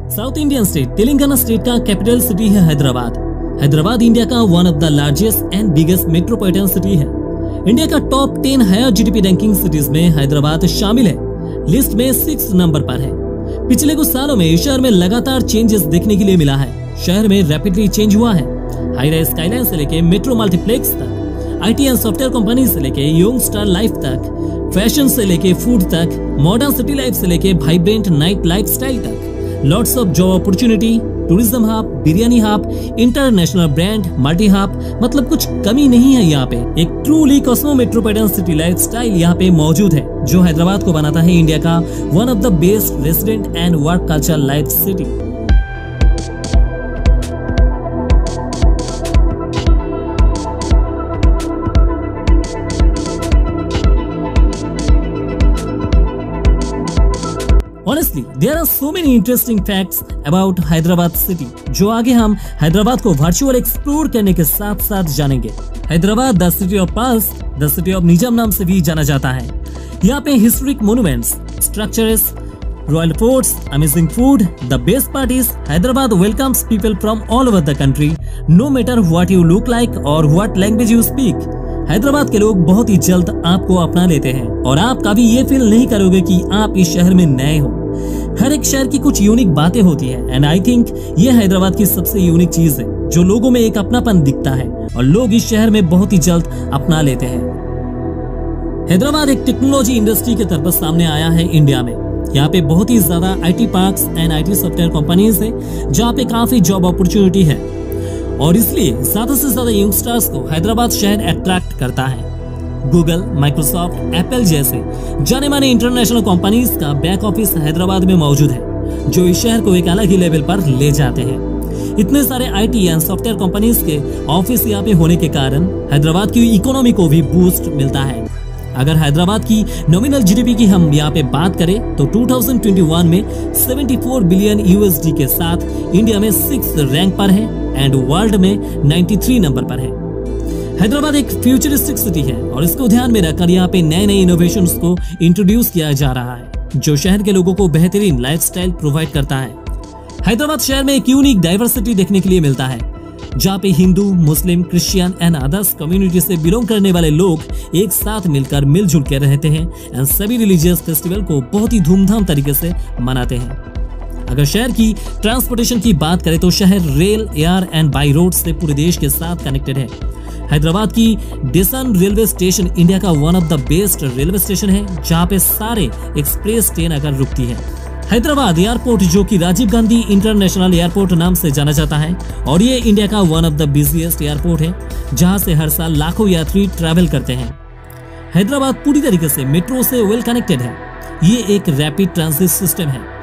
South Indian state Telangana state का capital city है Hyderabad. Hyderabad India का one of the largest and biggest metropolitan city है। India का top 10 higher GDP ranking cities में हैदराबाद शामिल है। लिस्ट में 6 नंबर पर है। पिछले कुछ सालों में इस शहर में लगातार चेंजेस देखने के लिए मिला है। शहर में रैपिडली चेंज हुआ है। हाई राइज स्काईलाइन से लेके मेट्रो मल्टीप्लेक्स तक, आईटी एंड सॉफ्टवेयर कंपनी से लेके यंग स्टार लाइफ तक, फैशन से लेके फूड तक, मॉडर्न सिटी लाइफ से लेके वाइब्रेंट नाइट लाइफस्टाइल तक, lots of job opportunity, tourism hub, biryani hub, international brand, multi hub, मतलब कुछ कमी नहीं है यहाँ पे। एक truly cosmo metropolitan city lifestyle यहाँ पे मौजूद है, जो हैदराबाद को बनाता है इंडिया का one of the best resident and work culture life city. Honestly, there are so many interesting facts about Hyderabad city, जो आगे हम हैदराबाद को वर्चुअल एक्सप्लोर करने के साथ साथ जानेंगे। Hyderabad the city of pearls, the city of Nizam नाम से भी जाना जाता है। यहाँ पे historic monuments, structures, royal forts, amazing food, the best part is Hyderabad welcomes people from all over the country, no matter what you look like और what language you speak. Hyderabad के लोग बहुत ही जल्द आपको अपना लेते हैं और आप कभी ये फील नहीं करोगे कि आप इस शहर में नए हो। हर एक शहर की कुछ यूनिक बातें होती है एंड आई थिंक ये हैदराबाद की सबसे यूनिक चीज है, जो लोगों में एक अपनापन दिखता है और लोग इस शहर में बहुत ही जल्द अपना लेते हैं। हैदराबाद एक टेक्नोलॉजी इंडस्ट्री के तौर पर सामने आया है इंडिया में। यहाँ पे बहुत ही ज्यादा IT parks and IT software companies है, जहाँ पे काफी जॉब अपॉर्चुनिटी है और इसलिए ज्यादा से ज्यादा यंगस्टर्स को हैदराबाद शहर अट्रैक्ट करता है। गूगल, माइक्रोसॉफ्ट, एप्पल जैसे जाने माने इंटरनेशनल कंपनीज का बैक ऑफिस हैदराबाद में मौजूद है, जो इस शहर को एक अलग ही लेवल पर ले जाते हैं। इतने सारे आईटी एंड सॉफ्टवेयर कंपनीज के ऑफिस यहाँ पे होने के कारण हैदराबाद की इकोनॉमी को भी बूस्ट मिलता है। अगर हैदराबाद की नॉमिनल जीडीपी की हम यहाँ पे बात करें तो 2021 में 74 बिलियन यूएसडी के साथ इंडिया में 6th रैंक पर है एंड वर्ल्ड में 93 नंबर पर है। हैदराबाद एक फ्यूचरिस्टिक सिटी है और इसको ध्यान में रखकर यहाँ पे नए नए इनोवेशंस को इंट्रोड्यूस किया जा रहा है, जो शहर के लोगों को बेहतरीन लाइफस्टाइल प्रोवाइड करता है। हैदराबाद शहर में एक यूनिक डाइवर्सिटी देखने के लिए मिलता है, जहाँ पे Hindu, Muslim, Christian and others community से बिलोंग करने वाले लोग एक साथ मिलकर मिलजुल कर रहते हैं एंड सभी रिलीजियस फेस्टिवल को बहुत ही धूमधाम तरीके से मनाते हैं। अगर शहर की ट्रांसपोर्टेशन की बात करें तो शहर rail, air and by road से पूरे देश के साथ कनेक्टेड है। हैदराबाद की डेसन रेलवे स्टेशन इंडिया का one of the best railway station है, जहाँ पे सारे एक्सप्रेस ट्रेन आकर रुकती है। हैदराबाद एयरपोर्ट, जो कि राजीव गांधी इंटरनेशनल एयरपोर्ट नाम से जाना जाता है और ये इंडिया का one of the busiest airport है, जहाँ से हर साल लाखों यात्री ट्रैवल करते हैं। हैदराबाद पूरी तरीके से मेट्रो से वेल कनेक्टेड है। ये एक रैपिड ट्रांजिट सिस्टम है